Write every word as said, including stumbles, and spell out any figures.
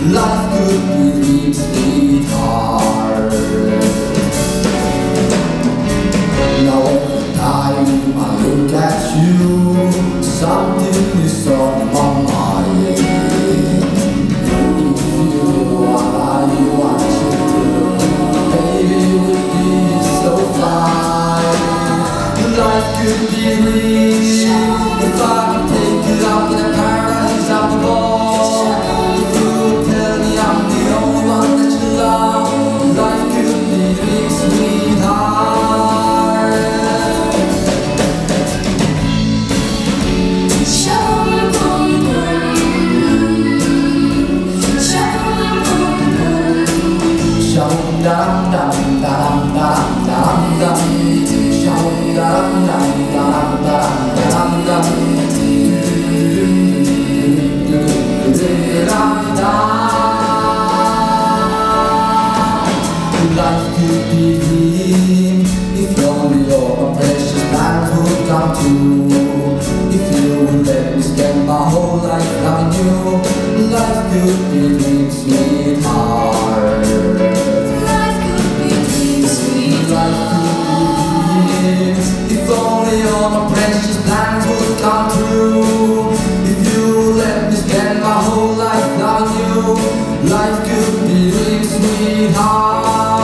Life could be sweetheart. Now every time I look at you, something is on my mind. If you what I want to do, baby, it would be so fine. Life could be real if I could take you out in a paradise of the ball. If you would tell me I'm the only one that you love, life could be real, sweetheart. Shum dum dum dum dum dum dum. Shum dum dum dum dum dum dum. Life could be green if only all my precious plans would come true. If you would let me spend my whole life loving you, life could be green, sweetheart. If only all my precious plans would come true. If you let me spend my whole life loving you, life could be real, sweetheart.